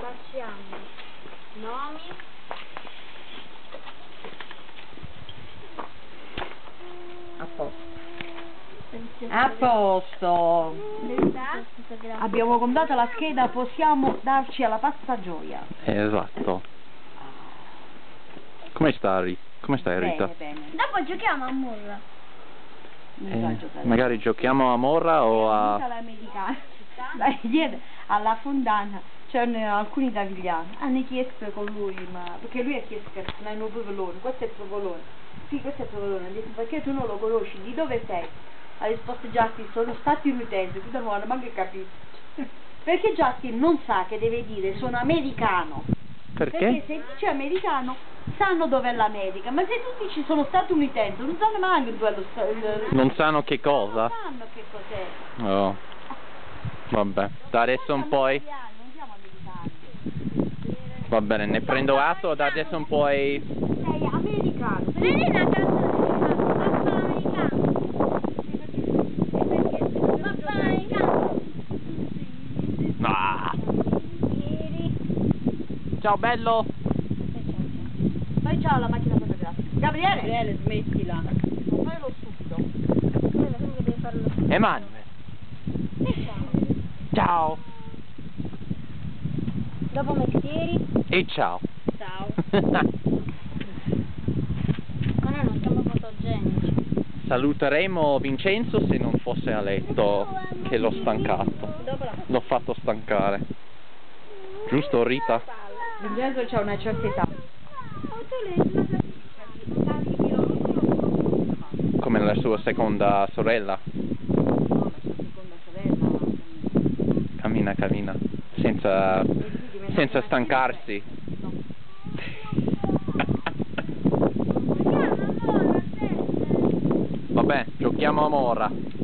Lasciamo nomi. A posto. A posto. Abbiamo comprato la scheda, possiamo darci alla pasta gioia. Esatto. Come stai? Come stai, Rita? Bene, bene. Dopo giochiamo a Morra. Non so giocare. Magari giochiamo a Morra o a... all'americana. Dai, ieri alla fondana c'erano alcuni italiani. Hanno chiesto con lui, ma perché lui ha chiesto che non è un provolone, questo è il provolone. Sì, questo è il provolone. Ha detto, perché tu non lo conosci? Di dove sei? Ha risposto Justin, sono statunitense, tu non hanno manco capito. Perché Justin non sa che deve dire sono americano. Perché se dice americano sanno dov'è l'America, ma se tu dici sono statunitense non sanno neanche dove è Non sanno che cosa? non sanno che cos'è. Oh. Vabbè, da adesso in poi... Non siamo americani. Va bene, ne prendo atto, da adesso in poi... Sei americano. Prendi una canzone di papà americano. Ah. Ciao bello! Poi ciao alla macchina fotografica. Gabriele, smettila. Fai lo stupido. Emanuele! Ciao! Dopo mestieri. E ciao! Ciao. Ma noi non siamo fotogenici. Saluteremo Vincenzo se non fosse a letto, che l'ho stancato. L'ho fatto stancare. Giusto, Rita? Vincenzo c'ha una certa età. Come la sua seconda sorella. Cammina, cammina. Senza stancarsi. Vabbè, giochiamo a Morra.